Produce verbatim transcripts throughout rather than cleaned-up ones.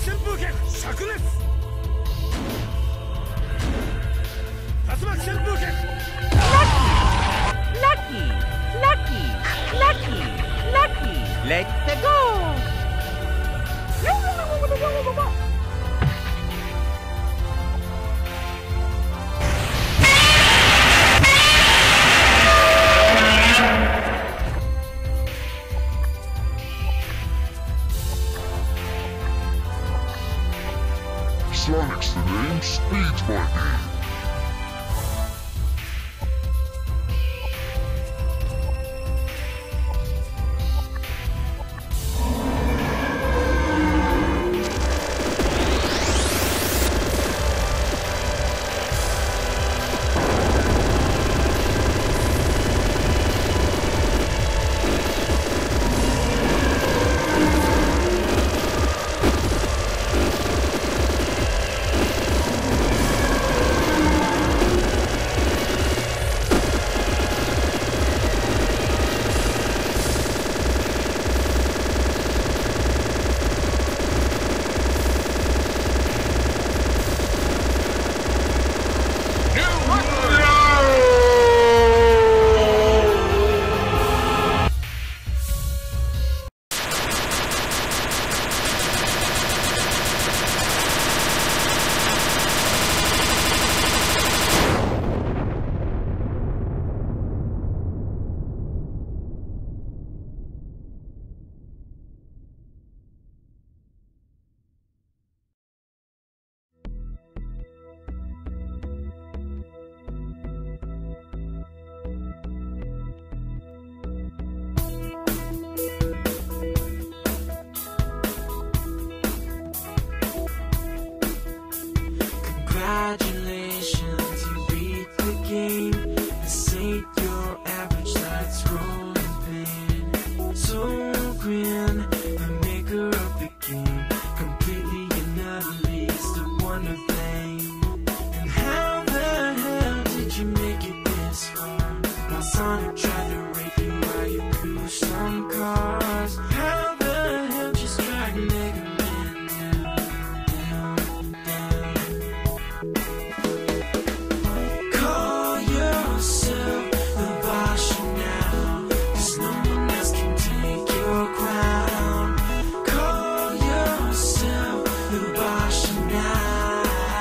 旋風剣灼熱。竜巻旋風剣。 ラッキーラッキーラッキーラッキーレッツゴー。 Sonic's the name, speed's my game. Congratulations, you beat the game. This ain't your average night's rolling pain. Solgryn, the maker of the game, completely and utterly is the one to blame. And how the hell did you make it this far? While Sonic tried to rape you while you cruise some cars. How the hell just tried to make a man down, down, down. Call yourself the Boshy now, 'cause no one else can take your crown. Call yourself the Boshy now.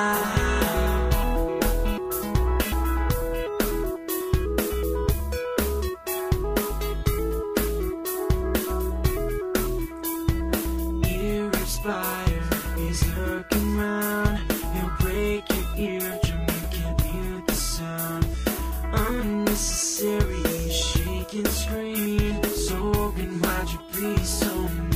Ear-inspired, he's lurking round. He'll break your eardrum, you can't hear the sound. Unnecessary, shake and scream. Solgryn, why'd you be so mean?